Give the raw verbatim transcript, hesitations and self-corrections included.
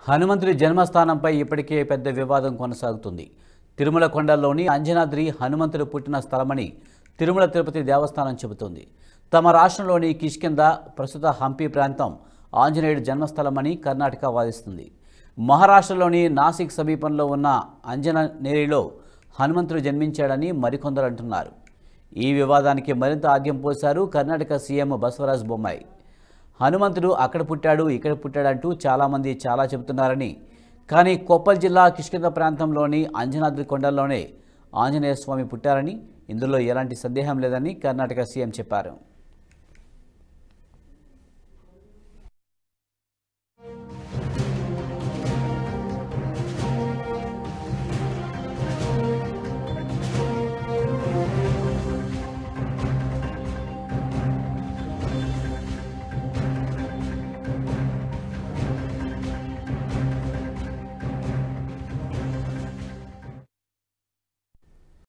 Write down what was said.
హనుమంతుడి జన్మస్థానంపై ఇప్పటికే పెద్ద వివాదం కొనసాగుతుంది. తిరుమల కొండల్లోని అంజనాద్రి హనుమంతుడు పుట్టిన స్థలమని తిరుమల తిరుపతి దేవస్థానం చెబుతోంది. తమ రాష్ట్రంలోని కిష్కింద ప్రస్తుత హంపి ప్రాంతం ఆంజనేయుడి జన్మస్థలమని కర్ణాటక వాదిస్తుంది. మహారాష్ట్రలోని నాసిక్ సమీపంలో ఉన్న అంజనేరిలో హనుమంతుడు జన్మించాడని మరికొందరు అంటున్నారు. ఈ వివాదానికి మరింత ఆద్యం పోశారు కర్ణాటక సీఎం బసవరాజ్ బొమ్మాయి. హనుమంతుడు అక్కడ పుట్టాడు, ఇక్కడ పుట్టాడంటూ చాలామంది చాలా చెబుతున్నారని, కానీ కొప్పల్ జిల్లా కిష్కింద ప్రాంతంలోని అంజనాద్రి కొండల్లోనే ఆంజనేయ స్వామి పుట్టారని, ఇందులో ఎలాంటి సందేహం లేదని కర్ణాటక సీఎం చెప్పారు.